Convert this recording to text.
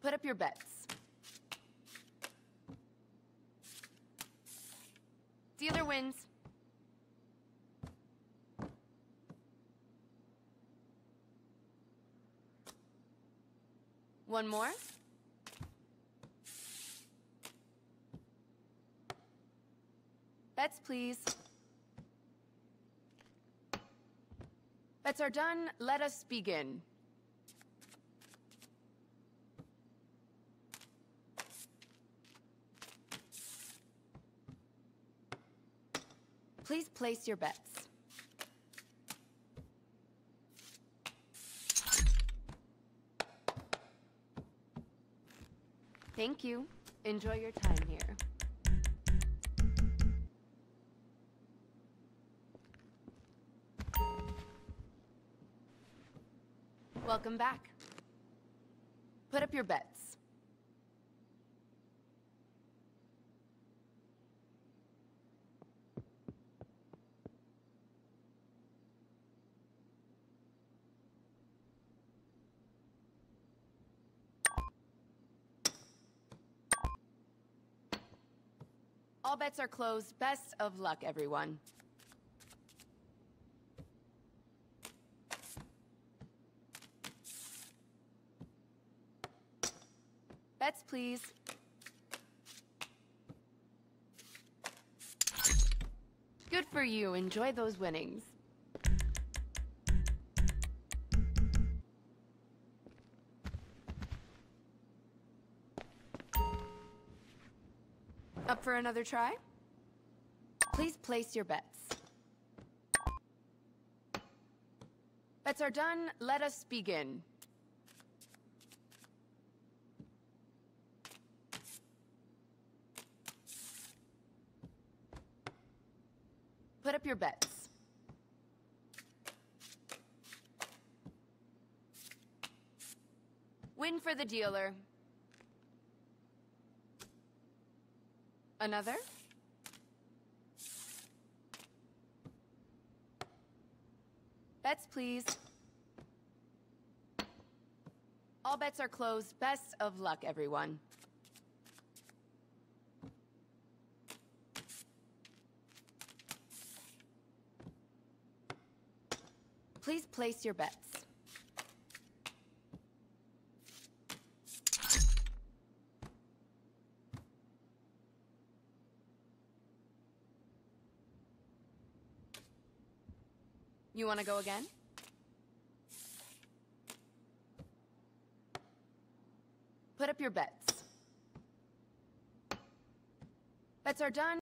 Put up your bets. Dealer wins. One more. Bets, please. Bets are done. Let us begin. Please place your bets. Thank you. Enjoy your time here. Welcome back. Put up your bets. All bets are closed. Best of luck, everyone. Bets, please. Good for you. Enjoy those winnings. Up for another try? Please place your bets. Bets are done. Let us begin. Put up your bets. Win for the dealer. Another? Bets, please. All bets are closed. Best of luck, everyone. Please place your bets. You want to go again? Put up your bets. Bets are done.